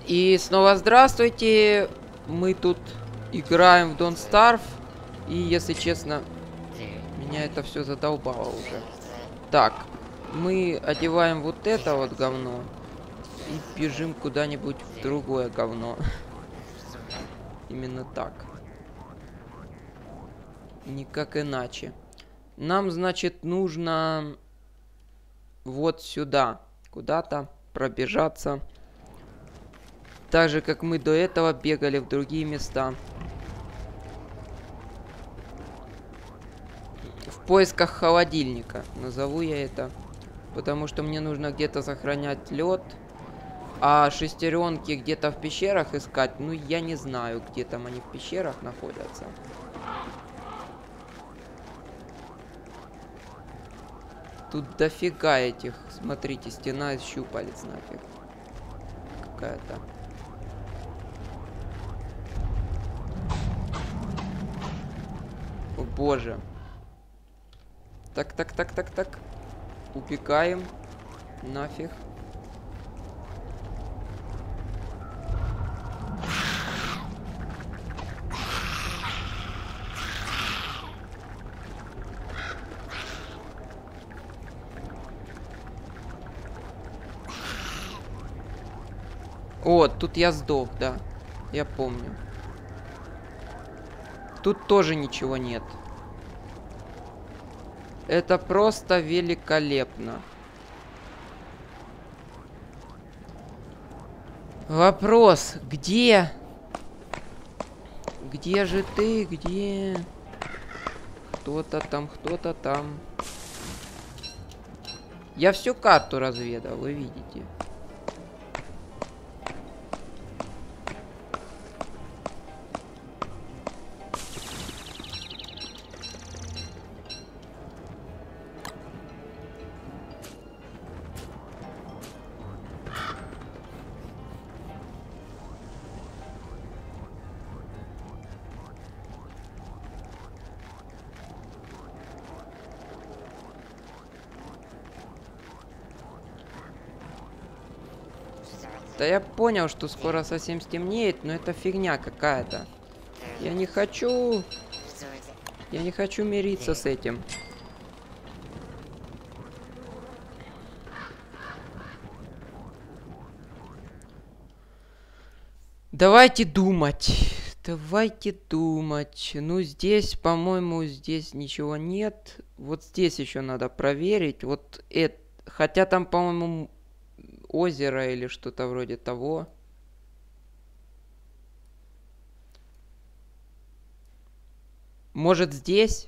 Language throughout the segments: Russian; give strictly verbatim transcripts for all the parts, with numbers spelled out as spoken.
И снова здравствуйте. Мы тут играем в Don't Starve. И, если честно, меня это все задолбало уже. Так, мы одеваем вот это вот говно и бежим куда-нибудь в другое говно. Именно так. Никак иначе. Нам, значит, нужно вот сюда куда-то пробежаться. Так же, как мы до этого бегали в другие места. В поисках холодильника. Назову я это. Потому что мне нужно где-то сохранять лед. А шестеренки где-то в пещерах искать. Ну, я не знаю, где там они в пещерах находятся. Тут дофига этих. Смотрите, стена из щупалец нафиг. Какая-то. О боже. Так, так, так, так, так. Убегаем. Нафиг. О, тут я сдох, да. Я помню. Тут тоже ничего нет. Это просто великолепно. Вопрос, где? Где же ты? Где? Кто-то там, кто-то там. Я всю карту разведал, вы видите. Да я понял, что скоро совсем стемнеет, но это фигня какая-то. Я не хочу... Я не хочу мириться с этим. Давайте думать. Давайте думать. Ну, здесь, по-моему, здесь ничего нет. Вот здесь еще надо проверить. Вот это... Хотя там, по-моему... озеро или что-то вроде того. Может, здесь?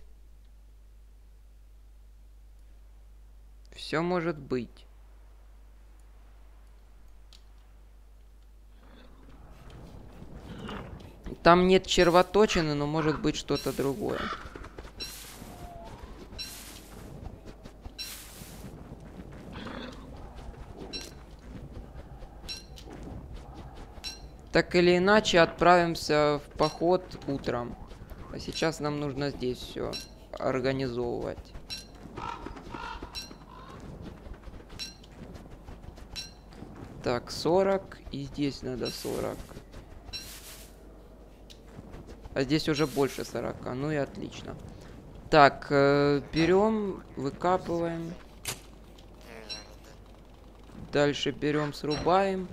Все может быть. Там нет червоточины, но может быть что-то другое. Так или иначе, отправимся в поход утром. А сейчас нам нужно здесь все организовывать. Так, сорок. И здесь надо сорок. А здесь уже больше сорока. Ну и отлично. Так, э, берем, выкапываем. Дальше берем, срубаем.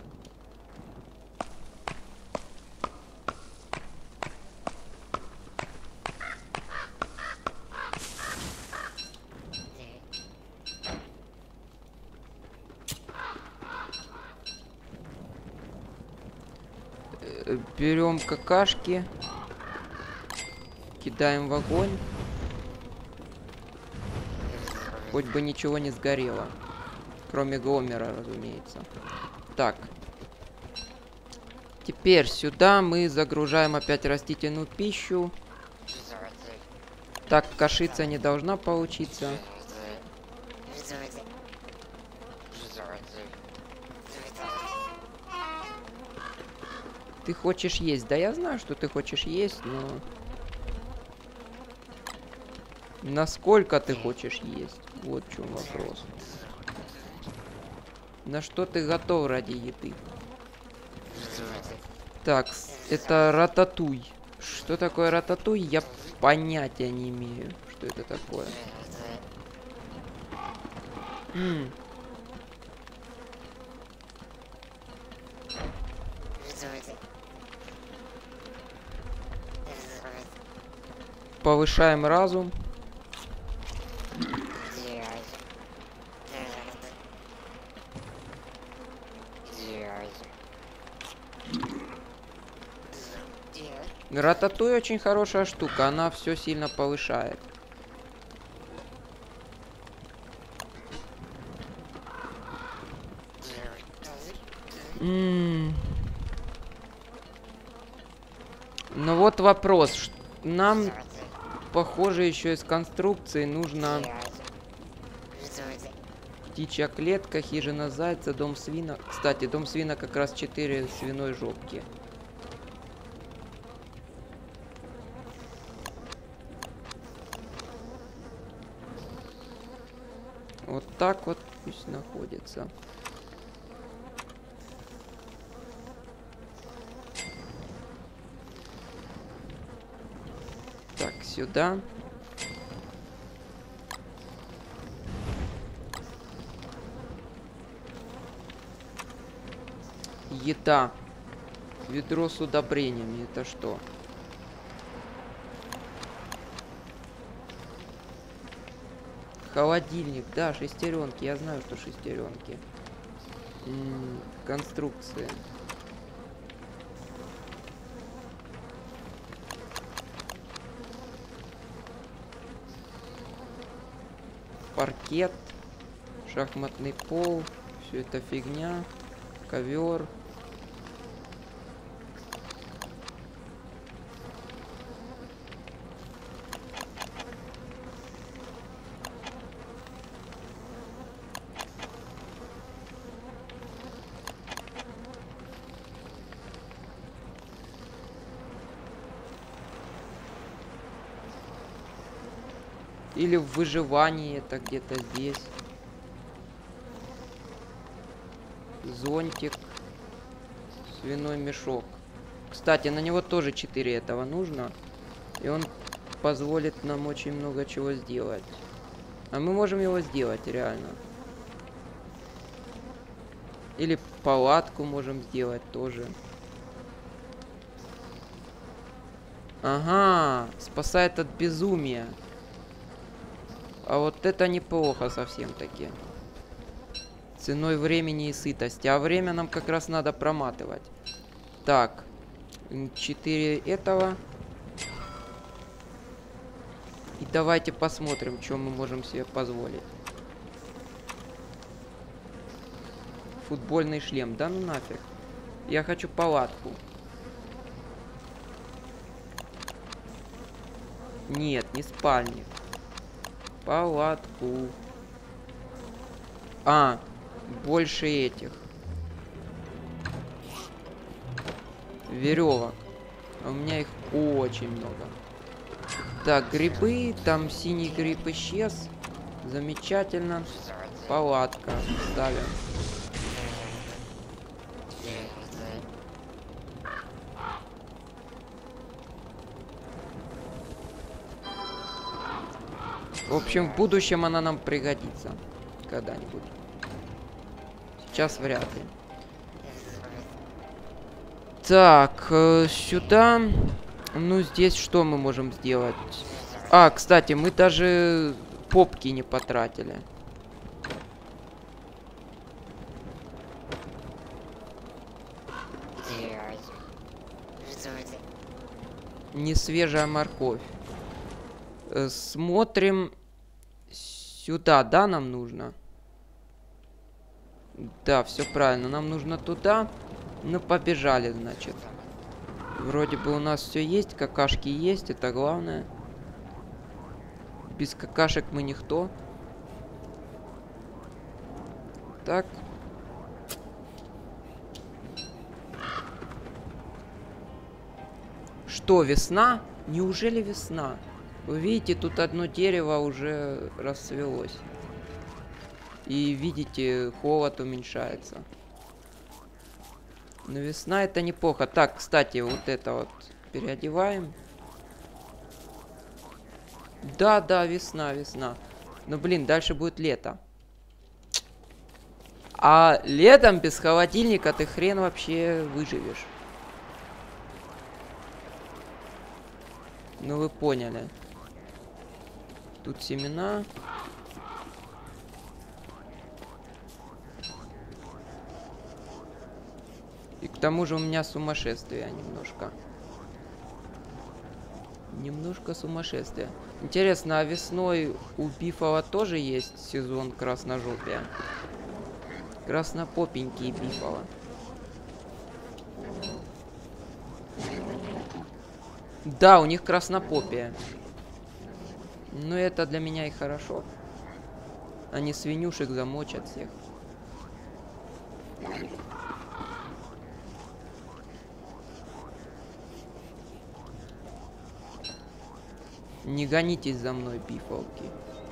Берем какашки, кидаем в огонь. Хоть бы ничего не сгорело. Кроме Гомера, разумеется. Так. Теперь сюда мы загружаем опять растительную пищу. Так, кашица не должна получиться. Ты хочешь есть? Да я знаю, что ты хочешь есть, но... Насколько ты хочешь есть? Вот в чем вопрос. На что ты готов ради еды? Так, это рататуй. Что такое рататуй? Я понятия не имею, что это такое. М. Повышаем разум. Рататуй очень хорошая штука, она все сильно повышает. М-м. Ну вот вопрос. Нам, похоже, еще из конструкции нужно птичья клетка, хижина зайца, дом свина. Кстати, дом свина как раз четыре свиной жопки. Вот так вот пусть находится. Так, сюда. Еда. Ведро с удобрениями. Это что? Холодильник. Да, шестеренки. Я знаю, что шестеренки. М-м, конструкции. Паркет. Шахматный пол. Все это фигня. Ковер. Или в выживании это где-то здесь. Зонтик. Свиной мешок. Кстати, на него тоже четыре этого нужно. И он позволит нам очень много чего сделать. А мы можем его сделать, реально. Или палатку можем сделать тоже. Ага, спасает от безумия. А вот это неплохо совсем-таки. Ценой времени и сытости. А время нам как раз надо проматывать. Так. четыре этого. И давайте посмотрим, что мы можем себе позволить. Футбольный шлем. Да ну нафиг. Я хочу палатку. Нет, не спальник. Палатку. А, больше этих. Веревок. А у меня их очень много. Так, грибы. Там синий гриб исчез. Замечательно. Палатка. Ставим. В общем, в будущем она нам пригодится. Когда-нибудь. Сейчас вряд ли. Так, э, сюда. Ну, здесь что мы можем сделать? А, кстати, мы даже попки не потратили. Не свежая морковь. Э, смотрим сюда, да, нам нужно? Да, все правильно. Нам нужно туда. Ну, побежали, значит. Вроде бы у нас все есть, какашки есть, это главное. Без какашек мы никто. Так. Что, весна? Неужели весна? Вы видите, тут одно дерево уже расцвелось. И видите, холод уменьшается. Но весна это неплохо. Так, кстати, вот это вот переодеваем. Да, да, весна, весна. Но, блин, дальше будет лето. А летом без холодильника ты хрен вообще выживешь. Ну, вы поняли. Тут семена. И к тому же у меня сумасшествие немножко. Немножко сумасшествие. Интересно, а весной у Бифала тоже есть сезон красножопия? Краснопопенькие Бифала. Да, у них краснопопия. Но это для меня и хорошо. Они свинюшек замочат всех. Не гонитесь за мной, бифалки.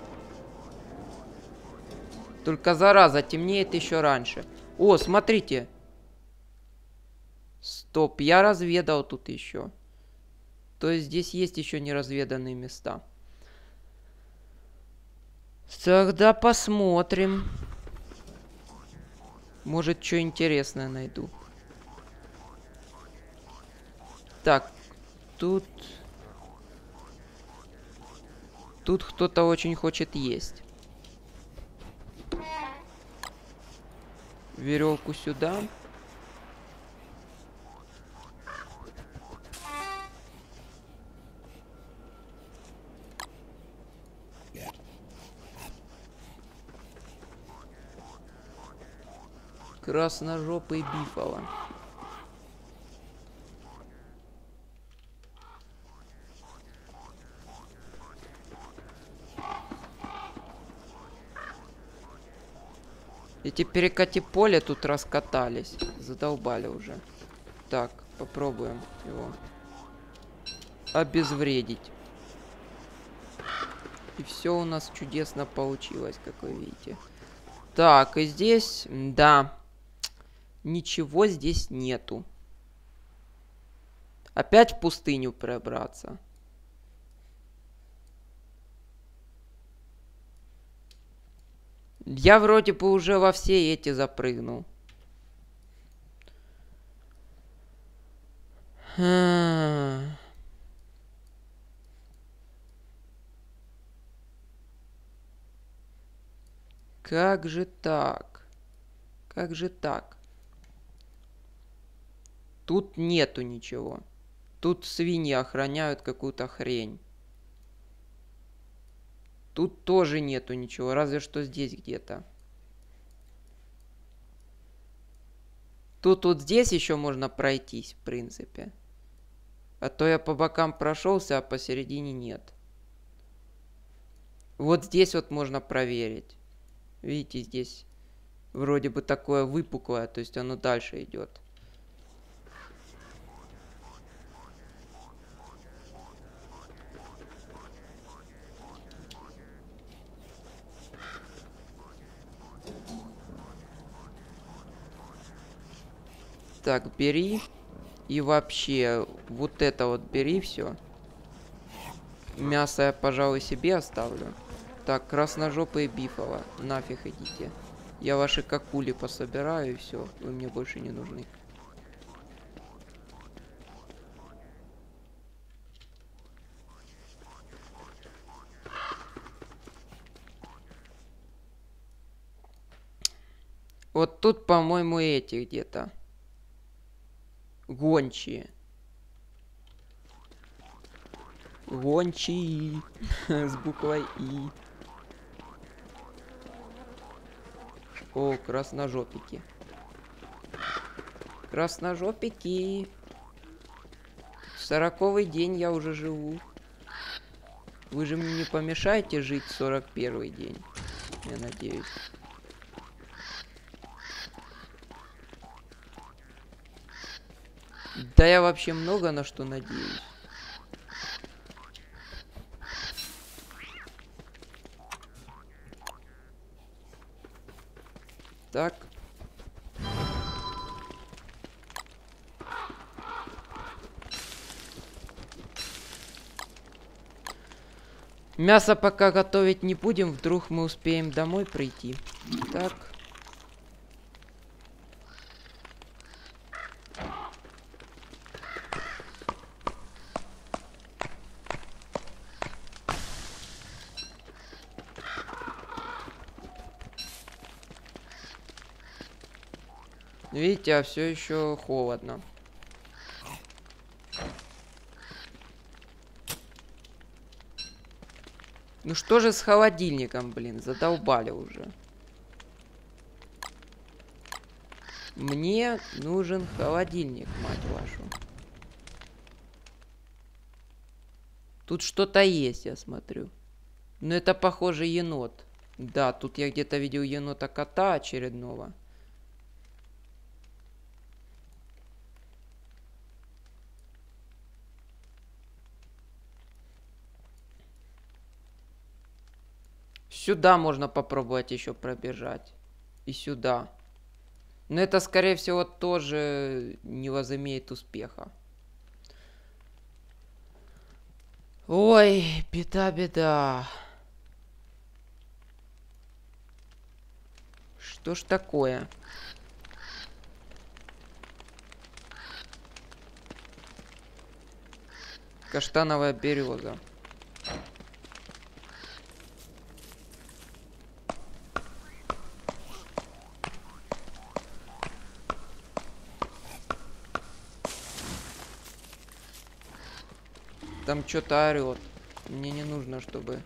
Только зараза, темнеет еще раньше. О, смотрите. Стоп, я разведал тут еще. То есть здесь есть еще неразведанные места. Тогда посмотрим. Может, что интересное найду. Так, тут... Тут кто-то очень хочет есть. Веревку сюда. Красножопый бифала. Эти перекати поле тут раскатались. Задолбали уже. Так, попробуем его обезвредить. И все у нас чудесно получилось, как вы видите. Так, и здесь, да, ничего здесь нету. Опять в пустыню пробраться. Я вроде бы уже во все эти запрыгнул. Как же так? Как же так? Тут нету ничего. Тут свиньи охраняют какую-то хрень. Тут тоже нету ничего, разве что здесь где-то. Тут вот здесь еще можно пройтись, в принципе. А то я по бокам прошелся, а посередине нет. Вот здесь вот можно проверить. Видите, здесь вроде бы такое выпуклое, то есть оно дальше идет. Так, бери. И вообще, вот это вот бери все. Мясо я, пожалуй, себе оставлю. Так, красножопые бифала. Нафиг идите. Я ваши какули пособираю, и все. Вы мне больше не нужны. Вот тут, по-моему, эти где-то. Гончие. Гончие. С буквой И. О, красножопики. Красножопики. Сороковый день я уже живу. Вы же мне не помешаете жить сорок первый день. Я надеюсь. Да я вообще много на что надеюсь. Так. Мясо пока готовить не будем, вдруг мы успеем домой прийти. Так. Видите, а все еще холодно. Ну что же с холодильником, блин, задолбали уже. Мне нужен холодильник, мать вашу. Тут что-то есть, я смотрю. Но это, похоже, енот. Да, тут я где-то видел енота-кота очередного. Сюда можно попробовать еще пробежать. И сюда. Но это, скорее всего, тоже не возымеет успеха. Ой, беда-беда. Что ж такое? Каштановая береза. Там что-то орет. Мне не нужно, чтобы...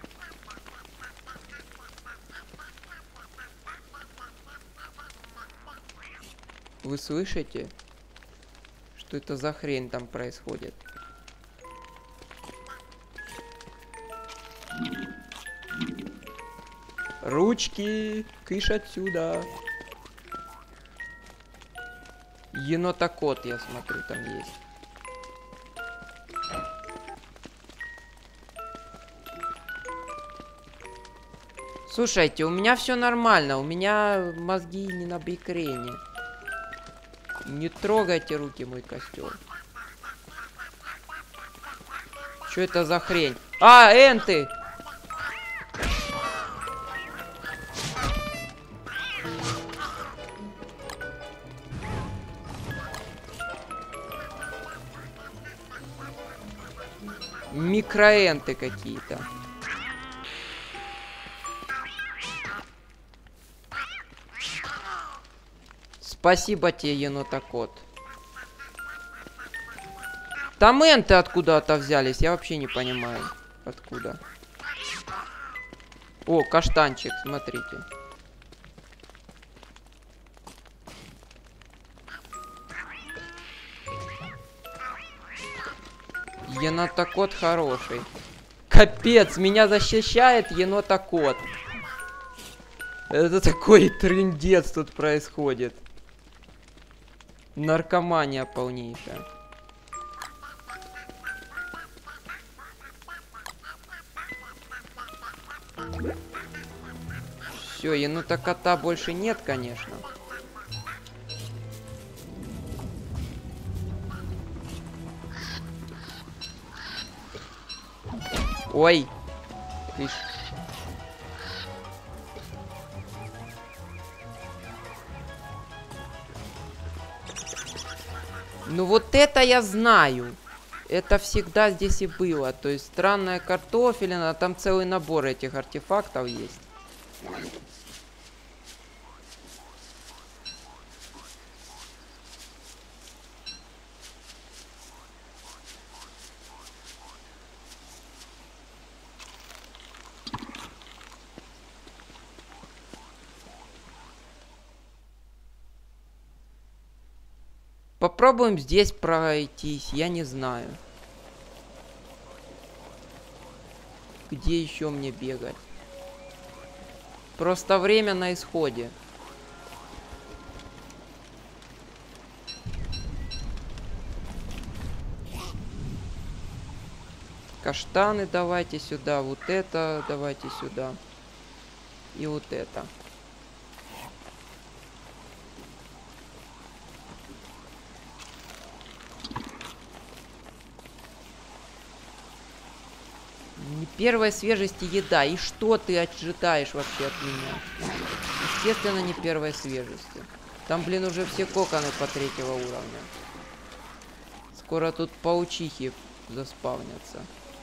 Вы слышите? Что это за хрень там происходит? Ручки! Кыш отсюда! Енота-кот, я смотрю, там есть. Слушайте, у меня все нормально. У меня мозги не на бикрене. Не трогайте руки, мой костер. Что это за хрень? А, энты! Микроэнты какие-то. Спасибо тебе, енота-кот. Там энты откуда-то взялись, я вообще не понимаю, откуда. О, каштанчик, смотрите. Енота-кот хороший. Капец, меня защищает енота-кот. Это такой трындец тут происходит. Наркомания полнейшая. Все, енота-кота больше нет, конечно. Ой. Ишь. Ну вот это я знаю. Это всегда здесь и было. То есть странная картофелина. Там целый набор этих артефактов есть. Попробуем здесь пройтись, я не знаю. Где еще мне бегать? Просто время на исходе. Каштаны давайте сюда, вот это давайте сюда. И вот это. Первой свежести еда. И что ты ожидаешь вообще от меня? Естественно, не первой свежести. Там, блин, уже все коконы по третьего уровня. Скоро тут паучихи заспавнятся.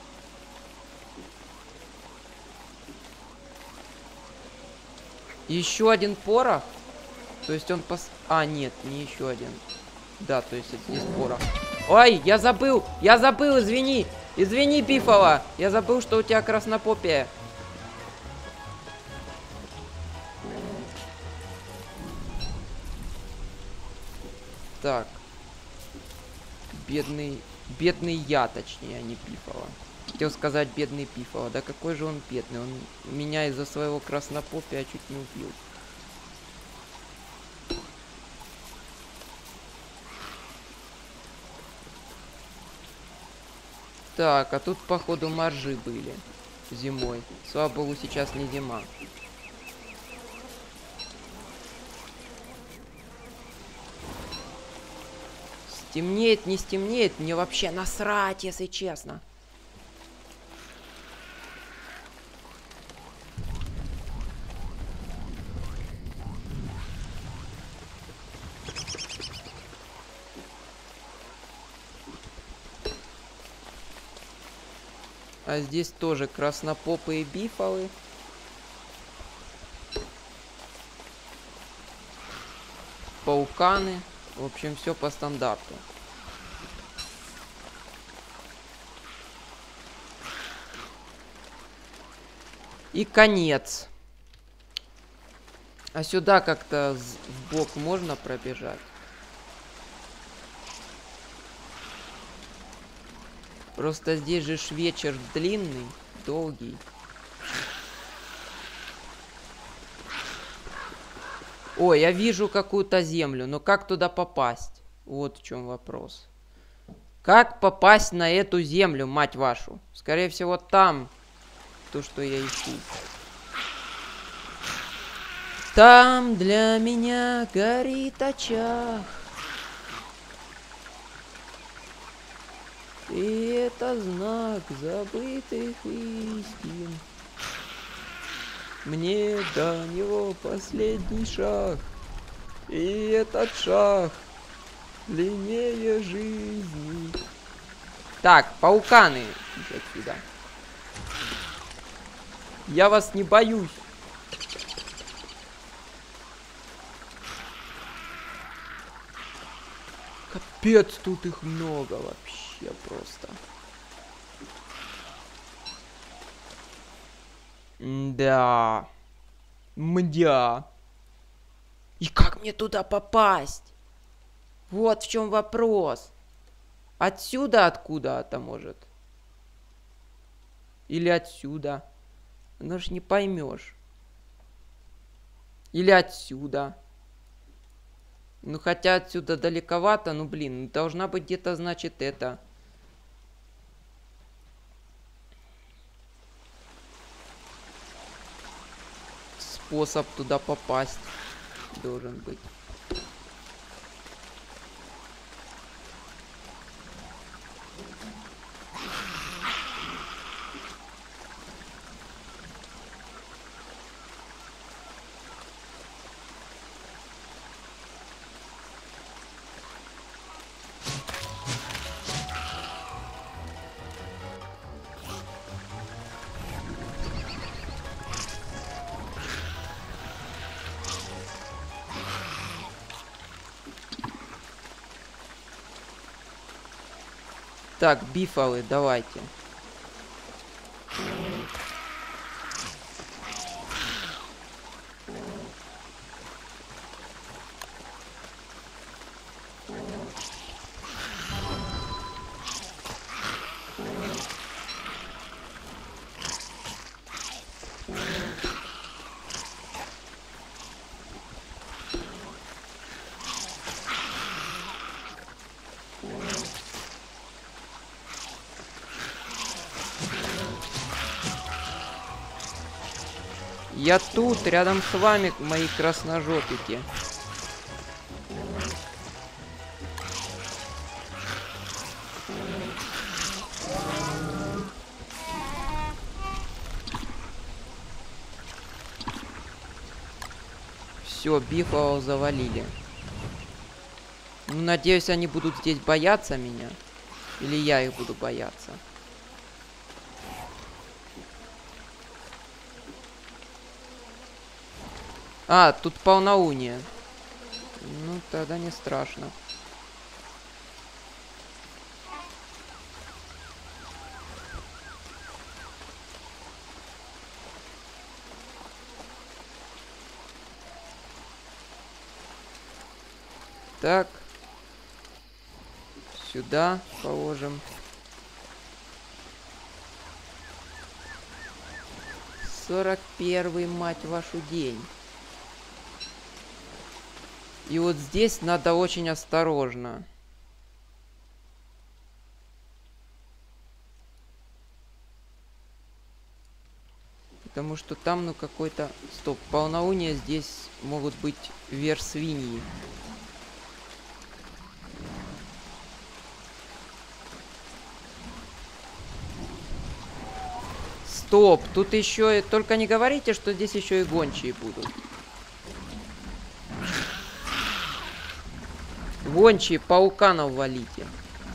Еще один порох? То есть он пос... А, нет, не еще один. Да, то есть это здесь порох. Ой, я забыл! Я забыл, извини! Извини, Пифова! Я забыл, что у тебя краснопопия. Так. Бедный... Бедный я, точнее, а не Пифова. Хотел сказать бедный Пифова. Да какой же он бедный. Он меня из-за своего краснопопия чуть не убил. Так, а тут, походу, моржи были зимой. Слава богу, сейчас не зима. Стемнеет, не стемнеет, мне вообще насрать, если честно. А здесь тоже краснопопы и бифалы. Пауканы. В общем, все по стандарту. И конец. А сюда как-то в бок можно пробежать? Просто здесь же ж вечер длинный, долгий. Ой, я вижу какую-то землю, но как туда попасть? Вот в чем вопрос. Как попасть на эту землю, мать вашу? Скорее всего, там то, что я ищу. Там для меня горит очаг. И это знак забытых истин. Мне до него последний шаг. И этот шаг длиннее жизни. Так, пауканы. Иди отсюда. Я вас не боюсь. Капец, тут их много вообще просто. Да. Мдя. И как мне туда попасть? Вот в чем вопрос. Отсюда откуда-то может? Или отсюда? Ну ж не поймешь. Или отсюда. Ну хотя отсюда далековато, ну блин, должна быть где-то, значит, это. Способ туда попасть должен быть. Так, бифалы, давайте. Я тут, рядом с вами, мои красножопики. Все, Бифова завалили. Ну, надеюсь, они будут здесь бояться меня. Или я их буду бояться. А, тут полнолуние. Ну, тогда не страшно. Так. Сюда положим. сорок первый, мать вашу, день. И вот здесь надо очень осторожно. Потому что там, ну, какой-то... Стоп, полнолуние здесь могут быть вверх свиньи. Стоп, тут еще... Только не говорите, что здесь еще и гончие будут. Гончие, пауканов валите.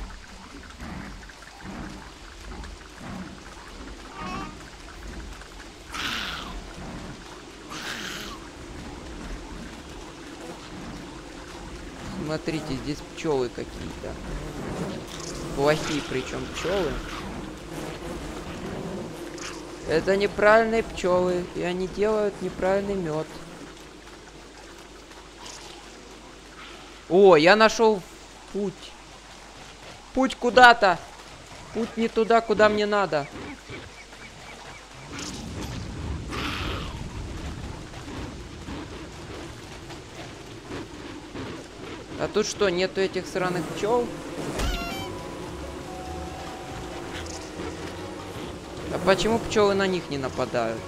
Смотрите, здесь пчелы какие-то. Плохие причем пчелы. Это неправильные пчелы, и они делают неправильный мед. О, я нашел путь. Путь куда-то. Путь не туда, куда мне надо. А тут что, нету этих сраных пчел? А почему пчелы на них не нападают?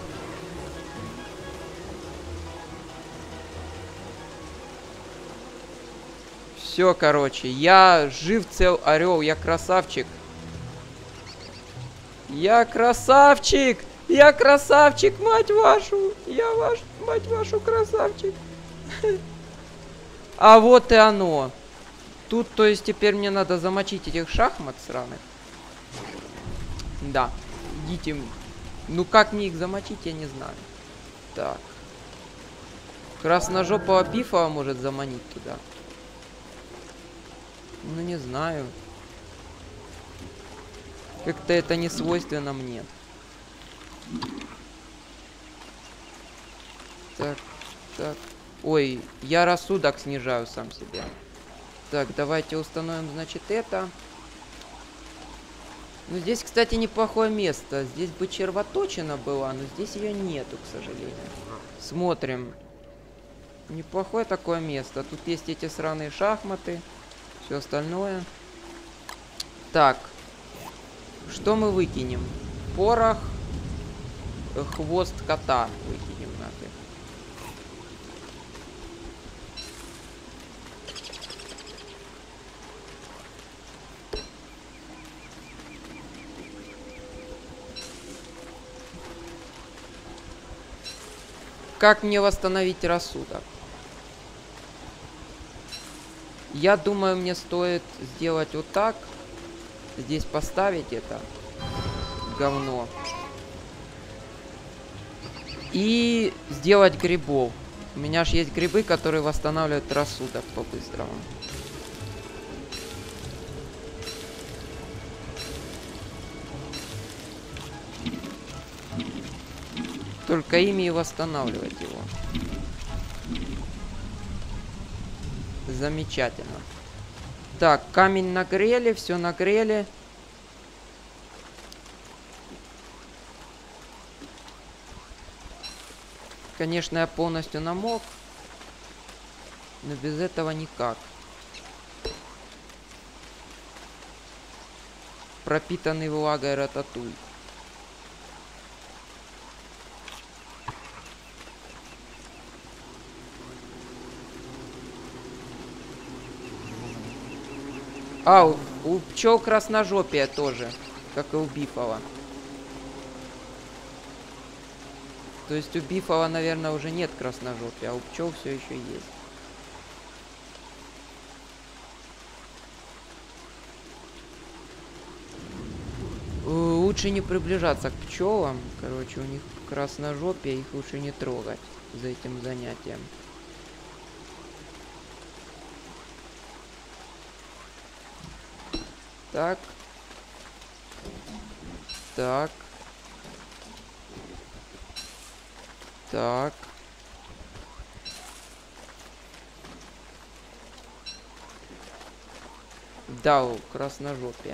Все, короче, я жив, цел, орел, я красавчик. Я красавчик! Я красавчик, мать вашу! Я ваш, мать вашу, красавчик! А вот и оно. Тут, то есть, теперь мне надо замочить этих шахмат сраных. Да. Идите. Ну, как мне их замочить, я не знаю. Так. Красножопого Бифова может заманить туда. Ну, не знаю. Как-то это не свойственно мне. Так, так. Ой, я рассудок снижаю сам себе. Так, давайте установим, значит, это. Ну, здесь, кстати, неплохое место. Здесь бы червоточина была, но здесь ее нету, к сожалению. Смотрим. Неплохое такое место. Тут есть эти сраные шахматы. Все остальное. Так. Что мы выкинем? Порох. Хвост кота выкинем нафиг. Как мне восстановить рассудок? Я думаю, мне стоит сделать вот так. Здесь поставить это говно. И сделать грибов. У меня же есть грибы, которые восстанавливают рассудок по-быстрому. Только ими и восстанавливать его. Замечательно. Так, камень нагрели, все нагрели. Конечно, я полностью намок. Но без этого никак. Пропитанный влагой рататуй. А, у, у пчел красножопия тоже, как и у Бифова. То есть у Бифова, наверное, уже нет красножопия, а у пчел все еще есть. Лучше не приближаться к пчелам. Короче, у них красножопие, их лучше не трогать за этим занятием. Так. Так. Так. Дал красножопие.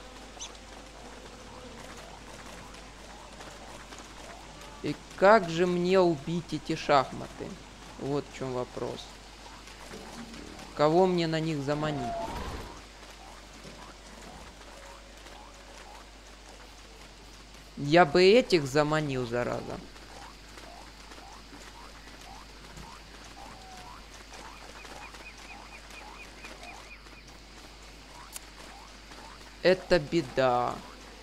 И как же мне убить эти шахматы? Вот в чем вопрос. Кого мне на них заманить? Я бы этих заманил, зараза. Это беда.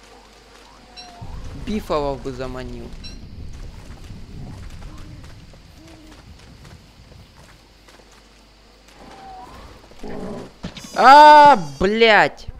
Бифовов бы заманил. А, блять!